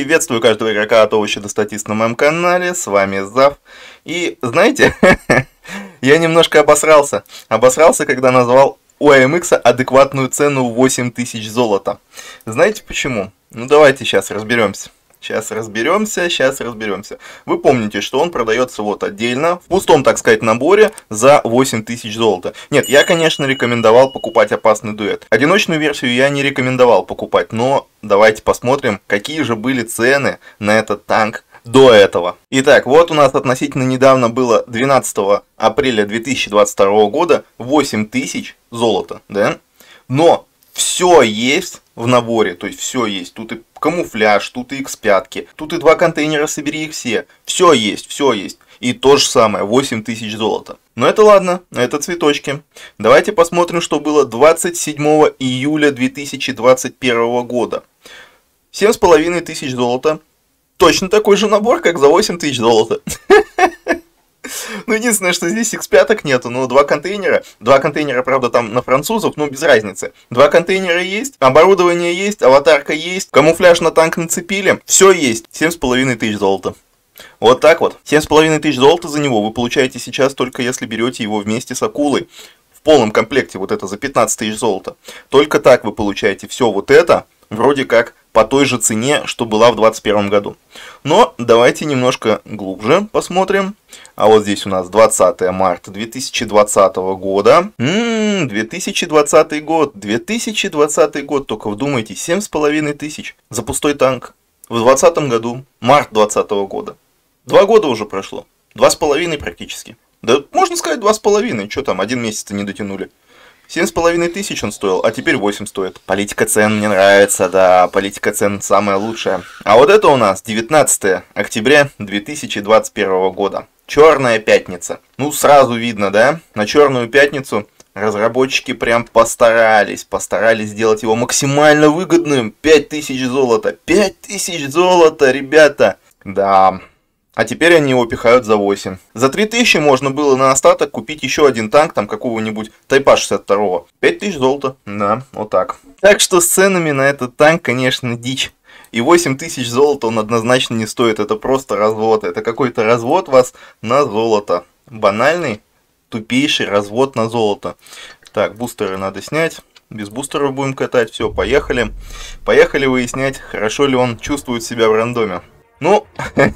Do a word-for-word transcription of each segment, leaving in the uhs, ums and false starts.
Приветствую каждого игрока от овоща до статист на моем канале, с вами Зав. И знаете, я немножко обосрался. Обосрался, когда назвал у эй эм икс адекватную цену восемь тысяч золота. Знаете почему? Ну давайте сейчас разберемся. Сейчас разберемся, сейчас разберемся. Вы помните, что он продается вот отдельно, в пустом, так сказать, наборе за восемь тысяч золота. Нет, я, конечно, рекомендовал покупать опасный дуэт. Одиночную версию я не рекомендовал покупать, но давайте посмотрим, какие же были цены на этот танк до этого. Итак, вот у нас относительно недавно было двенадцатого апреля две тысячи двадцать второго года восемь тысяч золота, да? Но все есть в наборе, то есть все есть. Тут и камуфляж, тут и икс пять, тут и два контейнера, собери их все. Все есть, все есть. И то же самое, восемь тысяч золота. Но это ладно, это цветочки. Давайте посмотрим, что было двадцать седьмого июля две тысячи двадцать первого года. семь с половиной тысяч золота. Точно такой же набор, как за восемь тысяч золота. Ну, единственное, что здесь икс пять нету, но два контейнера. Два контейнера, правда, там на французов, но без разницы. Два контейнера есть, оборудование есть, аватарка есть, камуфляж на танк нацепили. Все есть. семь с половиной тысяч золота. Вот так вот. семь с половиной тысяч золота за него вы получаете сейчас только если берете его вместе с акулой. В полном комплекте вот это за пятнадцать тысяч золота. Только так вы получаете все вот это, вроде как по той же цене, что была в двадцать первом году. Но давайте немножко глубже посмотрим. А вот здесь у нас двадцатое марта две тысячи двадцатого года. Ммм, две тысячи двадцатый год. две тысячи двадцатый год, только вдумайтесь, семь с половиной тысяч за пустой танк. В двадцатом году, март двадцатого года. Два года уже прошло. Два с половиной практически. Да можно сказать два с половиной. Что там, один месяц-то не дотянули. Семь с половиной тысяч он стоил, а теперь восемь стоит. Политика цен мне нравится, да, политика цен самая лучшая. А вот это у нас девятнадцатое октября две тысячи двадцать первого года. Черная пятница. Ну, сразу видно, да? На черную пятницу разработчики прям постарались. Постарались сделать его максимально выгодным. пять тысяч золота. пять тысяч золота, ребята. Да. А теперь они его пихают за восемь. За три тысячи можно было на остаток купить еще один танк, там какого-нибудь Тайпа шестьдесят два. пять тысяч золота. Да, вот так. Так что с ценами на этот танк, конечно, дичь. И восемь тысяч золота он однозначно не стоит. Это просто развод. Это какой-то развод вас на золото. Банальный, тупейший развод на золото. Так, бустеры надо снять. Без бустеров будем катать. Все, поехали. Поехали выяснять, хорошо ли он чувствует себя в рандоме. Ну...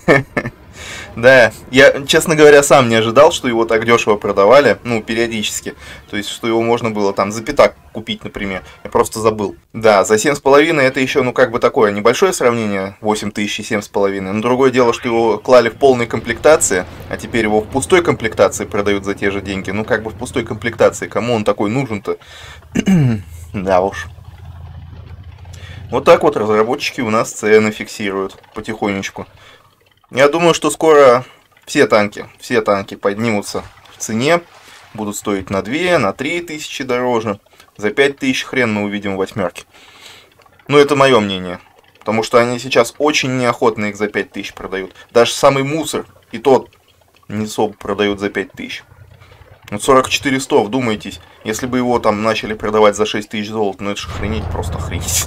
Да, я, честно говоря, сам не ожидал, что его так дешево продавали, ну, периодически. То есть, что его можно было там за пятак купить, например. Я просто забыл. Да, за семь с половиной это еще, ну, как бы такое небольшое сравнение, восемь тысяч и семь с половиной. Но другое дело, что его клали в полной комплектации, а теперь его в пустой комплектации продают за те же деньги. Ну, как бы в пустой комплектации, кому он такой нужен-то? Да уж. Вот так вот разработчики у нас цены фиксируют потихонечку. Я думаю, что скоро все танки, все танки поднимутся в цене, будут стоить на две, на три тысячи дороже. За пять тысяч хрен мы увидим восьмерки. Ну, это мое мнение, потому что они сейчас очень неохотно их за пять тысяч продают. Даже самый мусор, и тот не особо продают за пять тысяч. Вот сорок четыре сто, вдумайтесь, если бы его там начали продавать за шесть тысяч золота, ну это же охренеть, просто охренеть.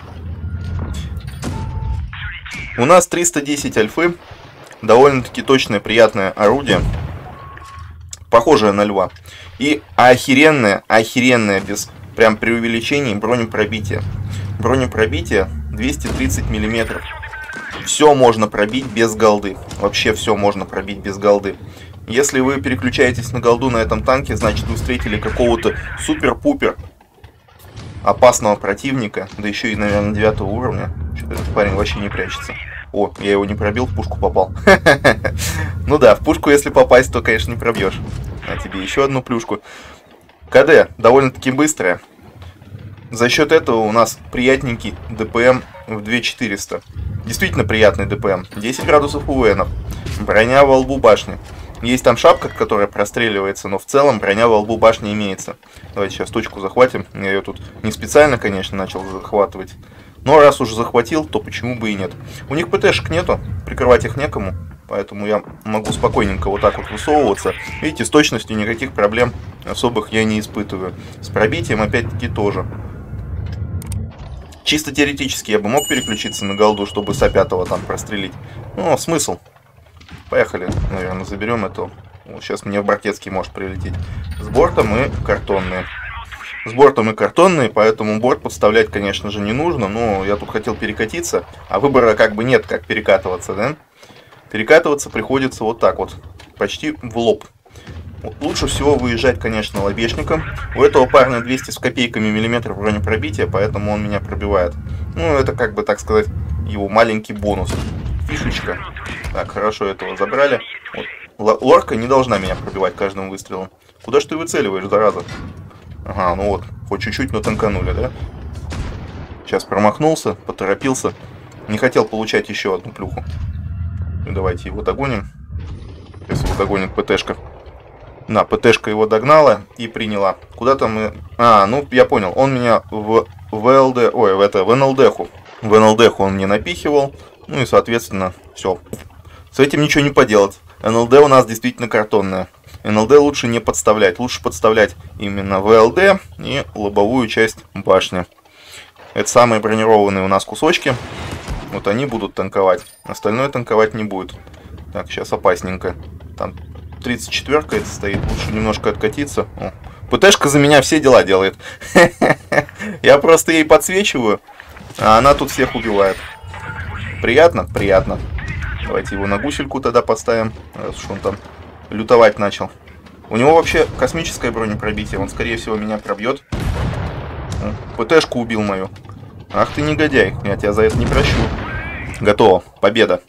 У нас триста десять альфы, довольно-таки точное, приятное орудие, похожее на льва. И охеренное, охеренное, без прям преувеличений, бронепробитие. Бронепробитие двести тридцать миллиметров. Все можно пробить без голды. Вообще все можно пробить без голды. Если вы переключаетесь на голду на этом танке, значит вы встретили какого-то супер-пупер опасного противника, да еще и, наверное, девятого уровня. Что-то этот парень вообще не прячется. О, я его не пробил, в пушку попал. Ну да, в пушку если попасть, то, конечно, не пробьешь. А тебе еще одну плюшку. КД довольно-таки быстрая. За счет этого у нас приятненький ДПМ в две тысячи четыреста. Действительно приятный ДПМ. десять градусов УВНов. Броня во лбу башни. Есть там шапка, которая простреливается, но в целом броня во лбу башни имеется. Давайте сейчас точку захватим. Я ее тут не специально, конечно, начал захватывать. Но раз уже захватил, то почему бы и нет. У них ПТшек нету, прикрывать их некому. Поэтому я могу спокойненько вот так вот высовываться. Видите, с точностью никаких проблем особых я не испытываю. С пробитием опять-таки тоже. Чисто теоретически я бы мог переключиться на голду, чтобы с А пятого там прострелить. Ну, смысл. Поехали, наверное, заберем эту. Вот сейчас мне в Бортецкий может прилететь. С борта мы картонные. С борта мы картонные, поэтому борт подставлять, конечно же, не нужно. Но я тут хотел перекатиться, а выбора как бы нет, как перекатываться, да? Перекатываться приходится вот так вот, почти в лоб. Лучше всего выезжать, конечно, лобешником. У этого парня двести с копейками миллиметров бронепробития, поэтому он меня пробивает. Ну, это, как бы, так сказать, его маленький бонус. Фишечка. Так, хорошо, этого забрали. Вот. Лорка не должна меня пробивать каждым выстрелом. Куда ж ты выцеливаешь, зараза? Ага, ну вот, хоть чуть-чуть, но танканули, да? Сейчас промахнулся, поторопился. Не хотел получать еще одну плюху. Ну, давайте его догоним. Сейчас его догонит ПТшка. На, ПТшка его догнала и приняла. Куда-то мы... А, ну, я понял. Он меня в ВЛД... Ой, в это, в НЛДху. В НЛДху он мне напихивал. Ну и, соответственно, все. С этим ничего не поделать. НЛД у нас действительно картонная. НЛД лучше не подставлять. Лучше подставлять именно ВЛД и лобовую часть башни. Это самые бронированные у нас кусочки. Вот они будут танковать. Остальное танковать не будет. Так, сейчас опасненько. Там тридцать четвёрка это стоит. Лучше немножко откатиться. О, ПТшка за меня все дела делает. Я просто ей подсвечиваю, а она тут всех убивает. Приятно? Приятно. Давайте его на гусельку тогда поставим, раз уж он там лютовать начал. У него вообще космическое бронепробитие. Он, скорее всего, меня пробьет. ПТшку убил мою. Ах ты негодяй. Я тебя за это не прощу. Готово. Победа.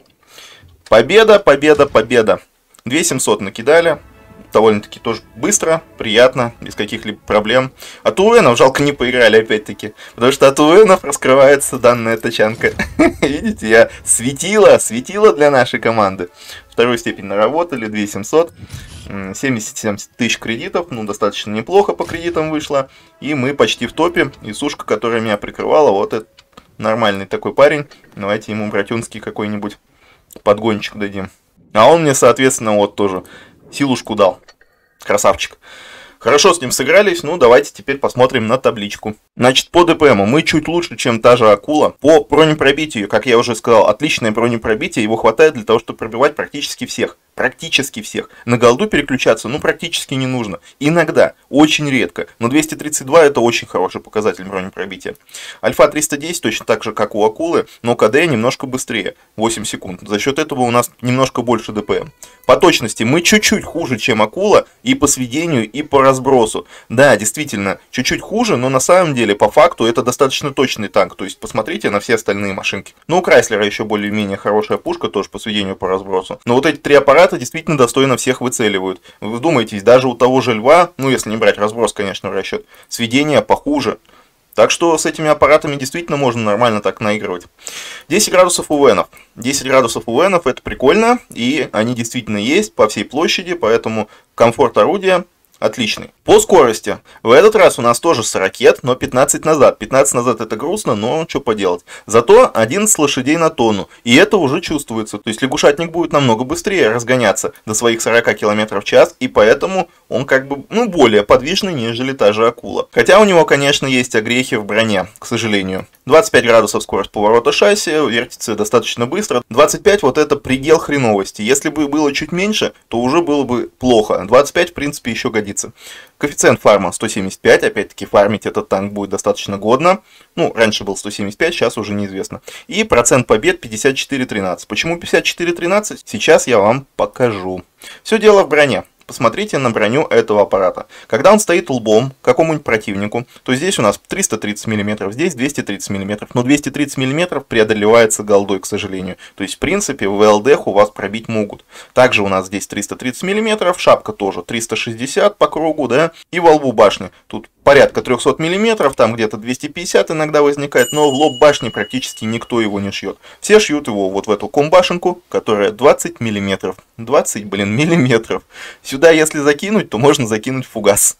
Победа, победа, победа. две семьсот накидали. Довольно-таки тоже быстро, приятно, без каких-либо проблем. От УЭНов жалко не поиграли опять-таки. Потому что от УЭНов раскрывается данная тачанка. Видите, я светила, светила для нашей команды. Вторую степень наработали, две семьсот. семьдесят семь тысяч кредитов. Ну, достаточно неплохо по кредитам вышло. И мы почти в топе. И сушка, которая меня прикрывала, вот это нормальный такой парень. Давайте ему братюнский какой-нибудь подгончик дадим. А он мне, соответственно, вот тоже силушку дал. Красавчик. Хорошо с ним сыгрались, ну давайте теперь посмотрим на табличку. Значит, по ДПМу мы чуть лучше, чем та же Акула. По бронепробитию, как я уже сказал, отличное бронепробитие, его хватает для того, чтобы пробивать практически всех. Практически всех. На голду переключаться, ну, практически не нужно. Иногда, очень редко. Но двести тридцать два это очень хороший показатель бронепробития. Альфа триста десять точно так же, как у Акулы, но КД немножко быстрее, восемь секунд. За счет этого у нас немножко больше ДПМ. По точности мы чуть-чуть хуже, чем Акула, и по сведению, и по разбросу. Да, действительно, чуть-чуть хуже, но на самом деле, по факту, это достаточно точный танк. То есть, посмотрите на все остальные машинки. Ну, у Крайслера еще более-менее хорошая пушка, тоже по сведению, по разбросу. Но вот эти три аппарата действительно достойно всех выцеливают. Вы вдумайтесь, даже у того же Льва, ну если не брать разброс, конечно, в расчет, сведение похуже. Так что с этими аппаратами действительно можно нормально так наигрывать. десять градусов УВНов. десять градусов УВНов это прикольно, и они действительно есть по всей площади, поэтому комфорт орудия отличный. По скорости. В этот раз у нас тоже с ракет, но пятнадцать назад. пятнадцать назад это грустно, но что поделать. Зато одиннадцать лошадей на тонну. И это уже чувствуется. То есть лягушатник будет намного быстрее разгоняться до своих сорока километров в час. И поэтому он как бы, ну, более подвижный, нежели та же Акула. Хотя у него, конечно, есть огрехи в броне, к сожалению. двадцать пять градусов скорость поворота шасси, вертится достаточно быстро. двадцать пять вот это предел хреновости. Если бы было чуть меньше, то уже было бы плохо. двадцать пять в принципе еще годится. Коэффициент фарма сто семьдесят пять, опять-таки фармить этот танк будет достаточно годно. Ну, раньше был сто семьдесят пять, сейчас уже неизвестно. И процент побед пятьдесят четыре тринадцать. Почему пятьдесят четыре тринадцать? Сейчас я вам покажу. Все дело в броне. Посмотрите на броню этого аппарата. Когда он стоит лбом к какому-нибудь противнику, то здесь у нас триста тридцать миллиметров, здесь двести тридцать миллиметров. Но двести тридцать миллиметров преодолевается голдой, к сожалению. То есть, в принципе, в ВЛД у вас пробить могут. Также у нас здесь триста тридцать миллиметров, шапка тоже триста шестьдесят по кругу, да, и во лбу башни. Тут порядка триста миллиметров, там где-то двести пятьдесят иногда возникает, но в лоб башни практически никто его не шьет. Все шьют его вот в эту комбашенку, которая двадцать миллиметров. двадцать, блин, миллиметров. Сюда, если закинуть, то можно закинуть фугас.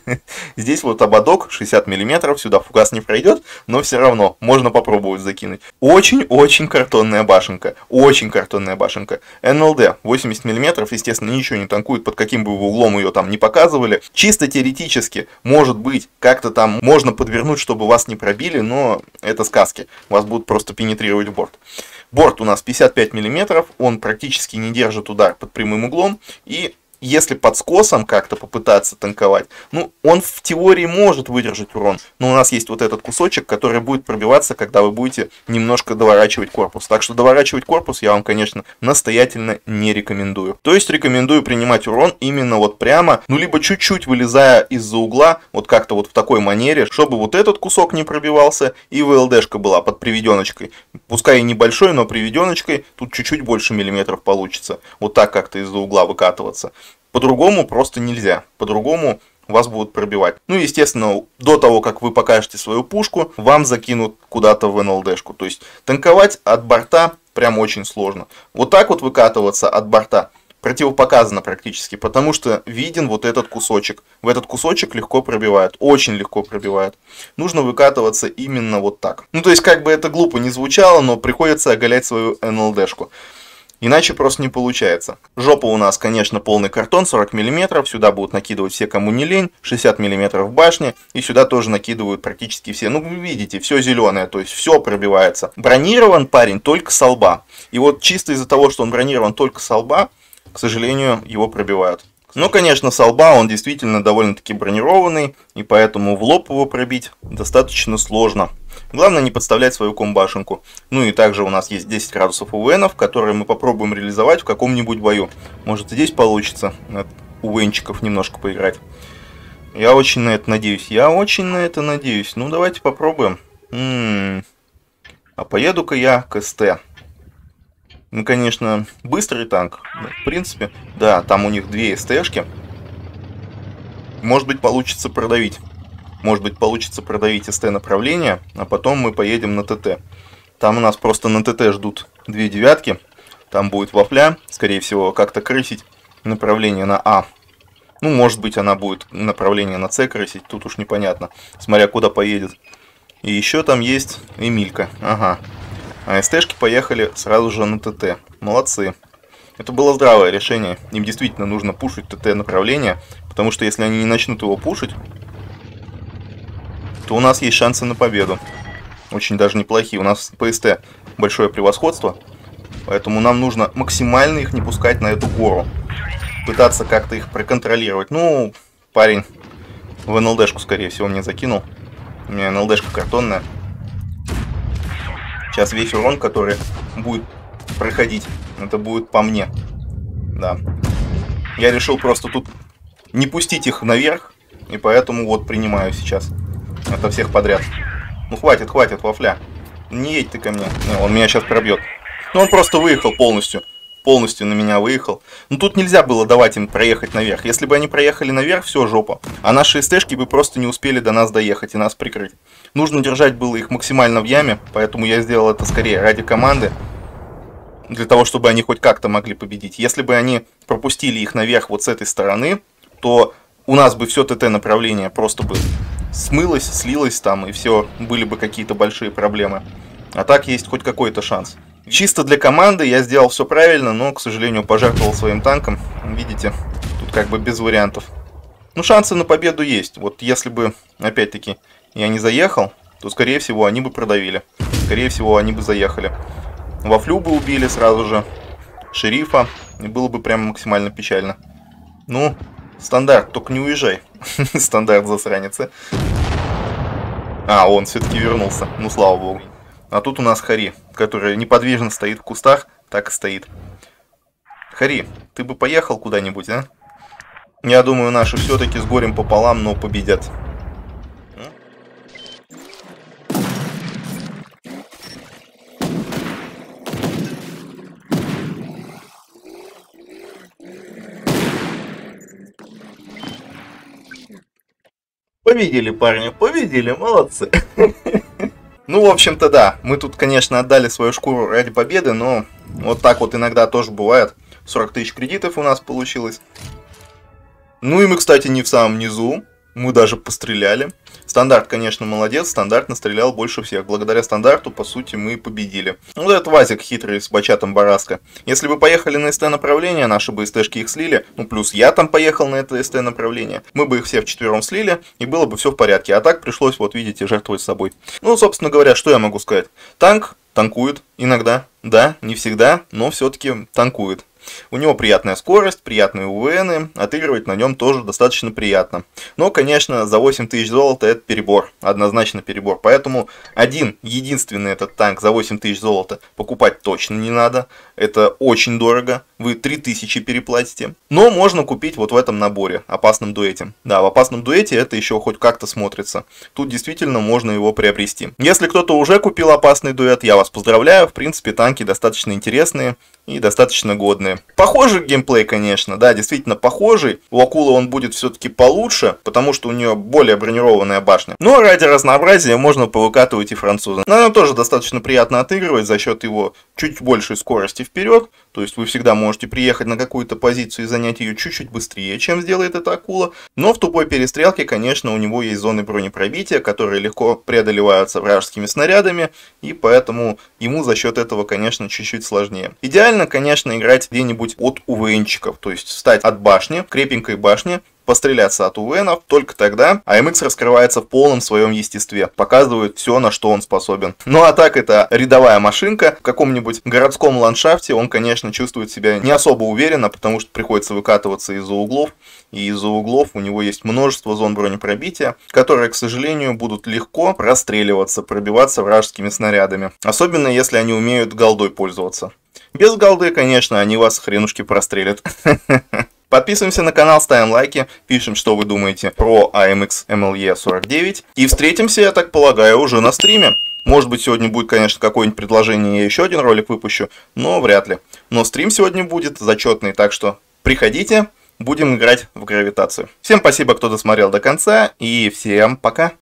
Здесь вот ободок шестьдесят миллиметров, сюда фугас не пройдет, но все равно можно попробовать закинуть. Очень-очень картонная башенка. Очень картонная башенка. эн эл дэ восемьдесят миллиметров, естественно, ничего не танкует, под каким бы вы углом ее там не показывали. Чисто теоретически может быть быть, как-то там можно подвернуть, чтобы вас не пробили, но это сказки. Вас будут просто пенетрировать в борт. Борт у нас пятьдесят пять миллиметров, он практически не держит удар под прямым углом. И если под скосом как-то попытаться танковать, ну, он в теории может выдержать урон. Но у нас есть вот этот кусочек, который будет пробиваться, когда вы будете немножко доворачивать корпус. Так что доворачивать корпус я вам, конечно, настоятельно не рекомендую. То есть рекомендую принимать урон именно вот прямо, ну, либо чуть-чуть вылезая из-за угла, вот как-то вот в такой манере, чтобы вот этот кусок не пробивался, и ВЛДшка была под приведеночкой. Пускай и небольшой, но приведеночкой тут чуть-чуть больше миллиметров получится. Вот так как-то из-за угла выкатываться. По-другому просто нельзя. По-другому вас будут пробивать. Ну, естественно, до того, как вы покажете свою пушку, вам закинут куда-то в эн эл дэшку. То есть танковать от борта прям очень сложно. Вот так вот выкатываться от борта противопоказано практически, потому что виден вот этот кусочек. В этот кусочек легко пробивают, очень легко пробивают. Нужно выкатываться именно вот так. Ну, то есть, как бы это глупо не звучало, но приходится оголять свою эн эл дэшку. Иначе просто не получается. Жопа у нас, конечно, полный картон, сорок миллиметров. Сюда будут накидывать все, кому не лень. шестьдесят миллиметров башни. И сюда тоже накидывают практически все. Ну, вы видите, все зеленое, то есть все пробивается. Бронирован парень только со лба. И вот чисто из-за того, что он бронирован только со лба, к сожалению, его пробивают. Но, конечно, со лба он действительно довольно-таки бронированный, и поэтому в лоб его пробить достаточно сложно. Главное не подставлять свою комбашенку. Ну и также у нас есть десять градусов УВНов, которые мы попробуем реализовать в каком-нибудь бою. Может, здесь получится от УВНчиков немножко поиграть. Я очень на это надеюсь. Я очень на это надеюсь. Ну, давайте попробуем. М-м-м. А поеду-ка я к эс тэ. Ну, конечно, быстрый танк. В принципе, да, там у них две эс тэшки. Может быть, получится продавить. Может быть, получится продавить эс тэ направление, а потом мы поедем на тэ тэ. Там у нас просто на тэ тэ ждут две девятки. Там будет вафля, скорее всего, как-то крысить направление на А. Ну, может быть, она будет направление на С крысить, тут уж непонятно, смотря куда поедет. И еще там есть Эмилька, ага. А эс тэшки поехали сразу же на тэ тэ. Молодцы. Это было здравое решение. Им действительно нужно пушить тэ тэ направление, потому что если они не начнут его пушить, то у нас есть шансы на победу. Очень даже неплохие. У нас по эс тэ большое превосходство, поэтому нам нужно максимально их не пускать на эту гору. Пытаться как-то их проконтролировать. Ну, парень в эн эл дэшку, скорее всего, мне закинул. У меня эн эл дэшка картонная. Сейчас весь урон, который будет проходить, это будет по мне. Да. Я решил просто тут не пустить их наверх, и поэтому вот принимаю сейчас. Это всех подряд. Ну хватит, хватит, вафля. Не едь ты ко мне. Не, он меня сейчас пробьет. Ну он просто выехал полностью. Полностью на меня выехал. Ну тут нельзя было давать им проехать наверх. Если бы они проехали наверх, все, жопа. А наши эс тэшки бы просто не успели до нас доехать и нас прикрыть. Нужно держать было их максимально в яме, поэтому я сделал это скорее ради команды. Для того, чтобы они хоть как-то могли победить. Если бы они пропустили их наверх вот с этой стороны, то у нас бы все тэ тэ направление просто бы смылось, слилось там, и все, были бы какие-то большие проблемы. А так есть хоть какой-то шанс. Чисто для команды я сделал все правильно, но, к сожалению, пожертвовал своим танком. Видите, тут как бы без вариантов. Ну, шансы на победу есть. Вот если бы, опять-таки, я не заехал, то, скорее всего, они бы продавили. Скорее всего, они бы заехали. Вафлю бы убили сразу же. Шерифа. И было бы прям максимально печально. Ну, стандарт, только не уезжай. Стандарт засранец. А, он все-таки вернулся. Ну, слава богу. А тут у нас Хари, который неподвижно стоит в кустах, так и стоит. Хари, ты бы поехал куда-нибудь, а? Я думаю, наши все-таки с горем пополам, но победят. Победили, парни, победили, молодцы. Ну, в общем-то, да, мы тут, конечно, отдали свою шкуру ради победы, но вот так вот иногда тоже бывает. сорок тысяч кредитов у нас получилось. Ну и мы, кстати, не в самом низу. Мы даже постреляли. Стандарт, конечно, молодец. Стандарт настрелял больше всех. Благодаря стандарту, по сути, мы победили. Вот этот Вазик хитрый с бачатом Бараска. Если бы поехали на СТ направление, наши бы СТшки их слили. Ну, плюс я там поехал на это СТ направление. Мы бы их все вчетвером слили, и было бы все в порядке. А так пришлось, вот видите, жертвовать собой. Ну, собственно говоря, что я могу сказать? Танк танкует иногда. Да, не всегда, но все-таки танкует. У него приятная скорость, приятные УВНы, отыгрывать на нем тоже достаточно приятно. Но, конечно, за восемь тысяч золота это перебор, однозначно перебор. Поэтому один, единственный этот танк за восемь тысяч золота покупать точно не надо. Это очень дорого, вы три тысячи переплатите. Но можно купить вот в этом наборе, опасном дуэте. Да, в опасном дуэте это еще хоть как-то смотрится. Тут действительно можно его приобрести. Если кто-то уже купил опасный дуэт, я вас поздравляю. В принципе, танки достаточно интересные и достаточно годные. Похожий геймплей, конечно, да, действительно похожий. У Акулы он будет все-таки получше, потому что у нее более бронированная башня. Но ради разнообразия можно повыкатывать и француза. Но она тоже достаточно приятно отыгрывать за счет его чуть большей скорости вперед. То есть вы всегда можете приехать на какую-то позицию и занять ее чуть-чуть быстрее, чем сделает эта Акула. Но в тупой перестрелке, конечно, у него есть зоны бронепробития, которые легко преодолеваются вражескими снарядами. И поэтому ему за счет этого, конечно, чуть-чуть сложнее. Идеально, конечно, играть где-нибудь от УВНчиков. То есть встать от башни, крепенькой башни, постреляться от УВНов, только тогда А Эм Икс раскрывается в полном своем естестве, показывает все, на что он способен. Ну а так, это рядовая машинка, в каком-нибудь городском ландшафте он, конечно, чувствует себя не особо уверенно, потому что приходится выкатываться из-за углов, и из-за углов у него есть множество зон бронепробития, которые, к сожалению, будут легко простреливаться, пробиваться вражескими снарядами, особенно если они умеют голдой пользоваться. Без голды, конечно, они вас хренушки прострелят. Подписываемся на канал, ставим лайки, пишем, что вы думаете про А Эм Икс Эм Эл Е сорок девять. И встретимся, я так полагаю, уже на стриме. Может быть, сегодня будет, конечно, какое-нибудь предложение, я еще один ролик выпущу, но вряд ли. Но стрим сегодня будет зачетный, так что приходите, будем играть в гравитацию. Всем спасибо, кто досмотрел до конца, и всем пока!